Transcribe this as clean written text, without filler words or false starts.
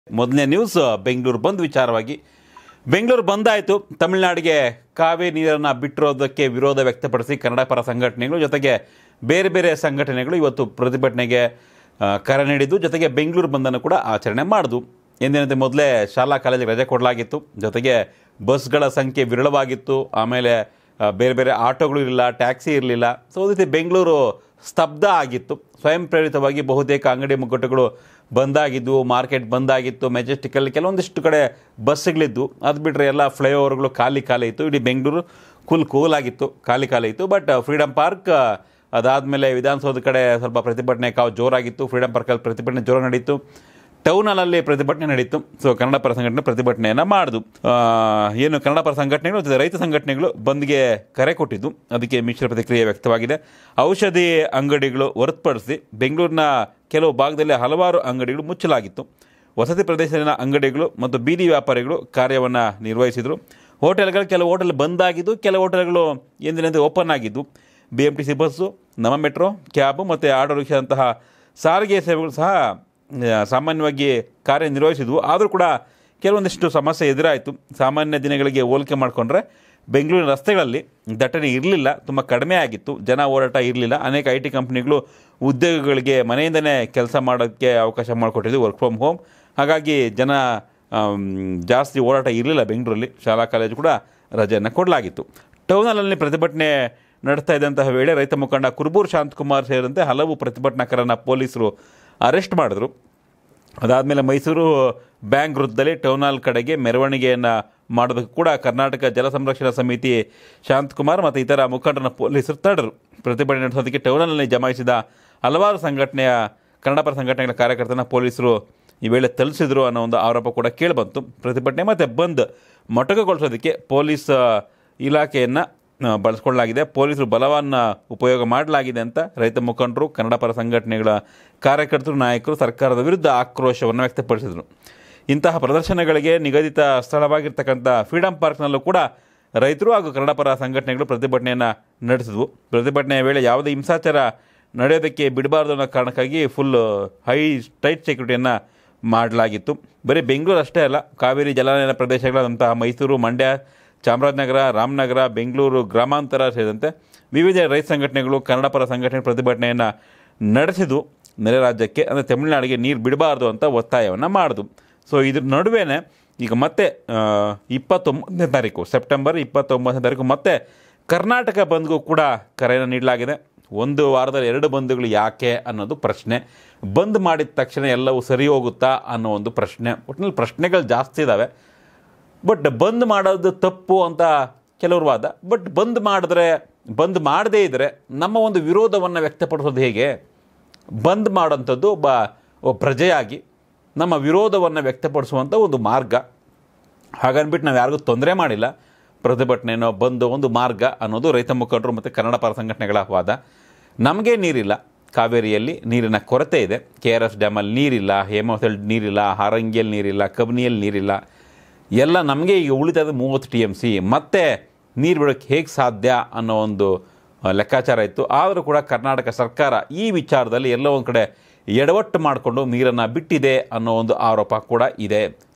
ಮೊದಲನೇ ನ್ಯೂಸ್ ಬೆಂಗಳೂರು ಬಂದ್ ವಿಚಾರವಾಗಿ. ಬೆಂಗಳೂರು ಬಂದ್ ಆಯಿತು. ತಮಿಳುನಾಡಿಗೆ ಕಾವೇರಿ ನೀರನ್ನು ಬಿಟ್ಟಿರೋದಕ್ಕೆ ವಿರೋಧ ವ್ಯಕ್ತಪಡಿಸಿ ಕನ್ನಡ ಪರ ಸಂಘಟನೆಗಳು ಜೊತೆಗೆ ಬೇರೆ ಬೇರೆ ಸಂಘಟನೆಗಳು ಇವತ್ತು ಪ್ರತಿಭಟನೆಗೆ ಕರೆ ನೀಡಿದ್ದು, ಜೊತೆಗೆ ಬೆಂಗಳೂರು ಬಂದನ್ನು ಕೂಡ ಆಚರಣೆ ಮಾಡಿದು. ಎಂದಿನಂತೆ ಮೊದಲೇ ಶಾಲಾ ಕಾಲೇಜಿಗೆ ರಜೆ ಕೊಡಲಾಗಿತ್ತು, ಜೊತೆಗೆ ಬಸ್ಗಳ ಸಂಖ್ಯೆ ವಿರಳವಾಗಿತ್ತು, ಆಮೇಲೆ ಬೇರೆ ಬೇರೆ ಆಟೋಗಳು ಇರಲಿಲ್ಲ, ಟ್ಯಾಕ್ಸಿ ಇರಲಿಲ್ಲ. ಸೊ ಅದೇ ರೀತಿ ಬೆಂಗಳೂರು ಸ್ತಬ್ಧ ಆಗಿತ್ತು. ಸ್ವಯಂ ಪ್ರೇರಿತವಾಗಿ ಬಹುತೇಕ ಅಂಗಡಿ ಮುಗ್ಗಟ್ಟುಗಳು ಬಂದಾಗಿದ್ದು, ಮಾರ್ಕೆಟ್ ಬಂದಾಗಿತ್ತು, ಮೆಜೆಸ್ಟಿಕಲ್ಲಿ ಕೆಲವೊಂದಿಷ್ಟು ಕಡೆ ಬಸ್ಸುಗಳಿದ್ದು, ಅದು ಬಿಟ್ಟರೆ ಎಲ್ಲ ಫ್ಲೈಓವರ್ಗಳು ಖಾಲಿ ಇತ್ತು. ಇಡೀ ಬೆಂಗಳೂರು ಕೂಲಾಗಿತ್ತು, ಖಾಲಿ ಇತ್ತು. ಬಟ್ ಫ್ರೀಡಮ್ ಪಾರ್ಕ್ ಅದಾದಮೇಲೆ ವಿಧಾನಸೌಧ ಕಡೆ ಸ್ವಲ್ಪ ಪ್ರತಿಭಟನೆ ಜೋರಾಗಿತ್ತು. ಫ್ರೀಡಮ್ ಪಾರ್ಕಲ್ಲಿ ಪ್ರತಿಭಟನೆ ಜೋರಾಗಿ ನಡೀತು. ಟೌನ್ ಹಾಲಲ್ಲಿ ಪ್ರತಿಭಟನೆ ನಡೀತು. ಸೊ ಕನ್ನಡ ಪರ ಸಂಘಟನೆ ಪ್ರತಿಭಟನೆಯನ್ನು ಮಾಡಿದು. ಏನು ಕನ್ನಡ ಪರ ಸಂಘಟನೆಗಳು ಮತ್ತು ರೈತ ಸಂಘಟನೆಗಳು ಬಂದ್ಗೆ ಕರೆ ಕೊಟ್ಟಿದ್ದು, ಅದಕ್ಕೆ ಮಿಶ್ರ ಪ್ರತಿಕ್ರಿಯೆ ವ್ಯಕ್ತವಾಗಿದೆ. ಔಷಧಿ ಅಂಗಡಿಗಳು ಹೊರತುಪಡಿಸಿ ಬೆಂಗಳೂರಿನ ಕೆಲವು ಭಾಗದಲ್ಲಿ ಹಲವಾರು ಅಂಗಡಿಗಳು ಮುಚ್ಚಲಾಗಿತ್ತು. ವಸತಿ ಪ್ರದೇಶದಲ್ಲಿನ ಅಂಗಡಿಗಳು ಮತ್ತು ಬೀದಿ ವ್ಯಾಪಾರಿಗಳು ಕಾರ್ಯವನ್ನು ನಿರ್ವಹಿಸಿದರು. ಕೆಲವು ಹೋಟೆಲ್ ಬಂದಾಗಿದ್ದು, ಕೆಲವು ಹೋಟೆಲ್ಗಳು ಎಂದಿನಂತೆ ಓಪನ್ ಆಗಿದ್ದು. BMTC ಬಸ್ಸು, ನಮ್ಮ ಮೆಟ್ರೋ, ಕ್ಯಾಬು ಮತ್ತು ಆಟೋ ರಿಕ್ಷಾದಂತಹ ಸಾರಿಗೆ ಸೇವೆಗಳು ಸಹ ಸಾಮಾನ್ಯವಾಗಿ ಕಾರ್ಯನಿರ್ವಹಿಸಿದ್ವು. ಆದರೂ ಕೂಡ ಕೆಲವೊಂದಿಷ್ಟು ಸಮಸ್ಯೆ ಎದುರಾಯಿತು. ಸಾಮಾನ್ಯ ದಿನಗಳಿಗೆ ಹೋಲಿಕೆ ಮಾಡಿಕೊಂಡ್ರೆ ಬೆಂಗಳೂರಿನ ರಸ್ತೆಗಳಲ್ಲಿ ದಟ್ಟಣೆ ಇರಲಿಲ್ಲ, ತುಂಬ ಕಡಿಮೆ ಆಗಿತ್ತು. ಜನ ಓಡಾಟ ಇರಲಿಲ್ಲ. ಅನೇಕ IT ಕಂಪ್ನಿಗಳು ಉದ್ಯೋಗಿಗಳಿಗೆ ಮನೆಯಿಂದಲೇ ಕೆಲಸ ಮಾಡೋಕ್ಕೆ ಅವಕಾಶ ಮಾಡಿಕೊಟ್ಟಿದ್ದು, ವರ್ಕ್ ಫ್ರಮ್ ಹೋಮ್. ಹಾಗಾಗಿ ಜನ ಜಾಸ್ತಿ ಓಡಾಟ ಇರಲಿಲ್ಲ ಬೆಂಗಳೂರಲ್ಲಿ. ಶಾಲಾ ಕಾಲೇಜು ಕೂಡ ರಜೆಯನ್ನು ಕೊಡಲಾಗಿತ್ತು. ಟೌನಲ್ಲಿ ಪ್ರತಿಭಟನೆ ನಡೆಸ್ತಾ ಇದ್ದಂತಹ ವೇಳೆ ರೈತ ಮುಖಂಡ ಕುರುಬೂರು ಶಾಂತಕುಮಾರ್ ಸೇರಿದಂತೆ ಹಲವು ಪ್ರತಿಭಟನಾಕಾರರನ್ನು ಪೊಲೀಸರು ಅರೆಸ್ಟ್ ಮಾಡಿದ್ರು. ಅದಾದಮೇಲೆ ಮೈಸೂರು ಬ್ಯಾಂಕ್ ವೃತ್ತದಲ್ಲಿ ಟೌನ್ ಹಾಲ್ ಕಡೆಗೆ ಮೆರವಣಿಗೆಯನ್ನು ಮಾಡೋದಕ್ಕೂ ಕೂಡ ಕರ್ನಾಟಕ ಜಲ ಸಂರಕ್ಷಣಾ ಸಮಿತಿ ಶಾಂತಕುಮಾರ್ ಮತ್ತು ಇತರ ಮುಖಂಡರನ್ನು ಪೊಲೀಸರು ತಡೆದರು. ಪ್ರತಿಭಟನೆ ನಡೆಸೋದಕ್ಕೆ ಟೌನ್ ಹಾಲ್ನಲ್ಲಿ ಜಮಾಯಿಸಿದ ಹಲವಾರು ಸಂಘಟನೆಯ ಕನ್ನಡ ಪರ ಸಂಘಟನೆಗಳ ಕಾರ್ಯಕರ್ತರನ್ನ ಪೊಲೀಸರು ಈ ವೇಳೆ ತಲುಪಿಸಿದ್ರು ಅನ್ನೋ ಒಂದು ಆರೋಪ ಕೂಡ ಕೇಳಿಬಂತು. ಪ್ರತಿಭಟನೆ ಮತ್ತು ಬಂದ್ ಮೊಟಕುಗೊಳಿಸೋದಕ್ಕೆ ಪೊಲೀಸ್ ಇಲಾಖೆಯನ್ನು ಬಳಸ್ಕೊಳ್ಳಲಾಗಿದೆ, ಪೊಲೀಸರು ಬಲವನ್ನು ಉಪಯೋಗ ಮಾಡಲಾಗಿದೆ ಅಂತ ರೈತ ಮುಖಂಡರು, ಕನ್ನಡ ಪರ ಸಂಘಟನೆಗಳ ಕಾರ್ಯಕರ್ತರು, ನಾಯಕರು ಸರ್ಕಾರದ ವಿರುದ್ಧ ಆಕ್ರೋಶವನ್ನು ವ್ಯಕ್ತಪಡಿಸಿದರು. ಇಂತಹ ಪ್ರದರ್ಶನಗಳಿಗೆ ನಿಗದಿತ ಸ್ಥಳವಾಗಿರ್ತಕ್ಕಂಥ ಫ್ರೀಡಮ್ ಪಾರ್ಕ್ನಲ್ಲೂ ಕೂಡ ರೈತರು ಹಾಗೂ ಕನ್ನಡ ಪರ ಸಂಘಟನೆಗಳು ಪ್ರತಿಭಟನೆಯನ್ನು ನಡೆಸಿದ್ವು. ಪ್ರತಿಭಟನೆಯ ವೇಳೆ ಯಾವುದೇ ಹಿಂಸಾಚಾರ ನಡೆಯೋದಕ್ಕೆ ಬಿಡಬಾರ್ದು ಅನ್ನೋ ಕಾರಣಕ್ಕಾಗಿ ಫುಲ್ ಟೈಟ್ ಸೆಕ್ಯೂರಿಟಿಯನ್ನು ಮಾಡಲಾಗಿತ್ತು. ಬರೀ ಬೆಂಗಳೂರು ಅಷ್ಟೇ ಅಲ್ಲ, ಕಾವೇರಿ ಜಲಾನಯನ ಪ್ರದೇಶಗಳಾದಂತಹ ಮೈಸೂರು, ಮಂಡ್ಯ, ಚಾಮರಾಜನಗರ, ರಾಮನಗರ, ಬೆಂಗಳೂರು ಗ್ರಾಮಾಂತರ ಸೇರಿದಂತೆ ವಿವಿಧ ರೈತ ಸಂಘಟನೆಗಳು, ಕನ್ನಡ ಪರ ಸಂಘಟನೆ ಪ್ರತಿಭಟನೆಯನ್ನು ನಡೆಸಿದ್ದು ನೆರೆ ರಾಜ್ಯಕ್ಕೆ ಅಂದರೆ ತಮಿಳುನಾಡಿಗೆ ನೀರು ಬಿಡಬಾರ್ದು ಅಂತ ಒತ್ತಾಯವನ್ನು ಮಾಡಿದು. ಸೊ ಇದ್ರ ನಡುವೆ ಈಗ ಮತ್ತೆ 29ನೇ ತಾರೀಕು ಸೆಪ್ಟೆಂಬರ್ 29ನೇ ತಾರೀಕು ಮತ್ತೆ ಕರ್ನಾಟಕ ಬಂದ್ಗೂ ಕೂಡ ಕರೆಯನ್ನು ನೀಡಲಾಗಿದೆ. ಒಂದು ವಾರದಲ್ಲಿ 2 ಬಂದ್ಗಳು ಯಾಕೆ ಅನ್ನೋದು ಪ್ರಶ್ನೆ. ಬಂದ್ ಮಾಡಿದ ತಕ್ಷಣ ಎಲ್ಲವೂ ಸರಿ ಹೋಗುತ್ತಾ ಅನ್ನೋ ಒಂದು ಪ್ರಶ್ನೆ. ಒಟ್ಟಿನಲ್ಲಿ ಪ್ರಶ್ನೆಗಳು ಜಾಸ್ತಿ ಇದ್ದಾವೆ. ಬಟ್ ಬಂದ್ ಮಾಡೋದು ತಪ್ಪು ಅಂತ ಕೆಲವರು ವಾದ. ಬಟ್ ಬಂದ್ ಮಾಡದೇ ಇದ್ದರೆ ನಮ್ಮ ಒಂದು ವಿರೋಧವನ್ನು ವ್ಯಕ್ತಪಡಿಸೋದು ಹೇಗೆ? ಬಂದ್ ಮಾಡೋಂಥದ್ದು ಒಬ್ಬ ಪ್ರಜೆಯಾಗಿ ನಮ್ಮ ವಿರೋಧವನ್ನು ವ್ಯಕ್ತಪಡಿಸುವಂಥ ಒಂದು ಮಾರ್ಗ. ಹಾಗನ್ಬಿಟ್ಟು ನಾವು ಯಾರಿಗೂ ತೊಂದರೆ ಮಾಡಿಲ್ಲ. ಪ್ರತಿಭಟನೆನೋ ಬಂದು ಒಂದು ಮಾರ್ಗ ಅನ್ನೋದು ರೈತ ಮುಖಂಡರು ಮತ್ತು ಕನ್ನಡ ಪರ ಸಂಘಟನೆಗಳ ವಾದ. ನಮಗೆ ನೀರಿಲ್ಲ, ಕಾವೇರಿಯಲ್ಲಿ ನೀರಿನ ಕೊರತೆ ಇದೆ. KRS ಡ್ಯಾಮಲ್ಲಿ ನೀರಿಲ್ಲ, ಹೇಮಾವತಿಯಲ್ಲಿ ನೀರಿಲ್ಲ, ಹಾರಂಗಿಯಲ್ಲಿ ನೀರಿಲ್ಲ, ಕಬಿನಿಯಲ್ಲಿ ನೀರಿಲ್ಲ. ಎಲ್ಲ ನಮಗೆ ಈಗ ಉಳಿತದ 30 TMC ಮತ್ತೆ ನೀರು ಬಿಡೋಕ್ಕೆ ಹೇಗೆ ಸಾಧ್ಯ ಅನ್ನೋ ಒಂದು ಲೆಕ್ಕಾಚಾರ ಇತ್ತು. ಆದರೂ ಕೂಡ ಕರ್ನಾಟಕ ಸರ್ಕಾರ ಈ ವಿಚಾರದಲ್ಲಿ ಎಲ್ಲೋ ಒಂದು ಕಡೆ ಎಡವಟ್ಟು ಮಾಡಿಕೊಂಡು ನೀರನ್ನು ಬಿಟ್ಟಿದೆ ಅನ್ನೋ ಒಂದು ಆರೋಪ ಕೂಡ ಇದೆ.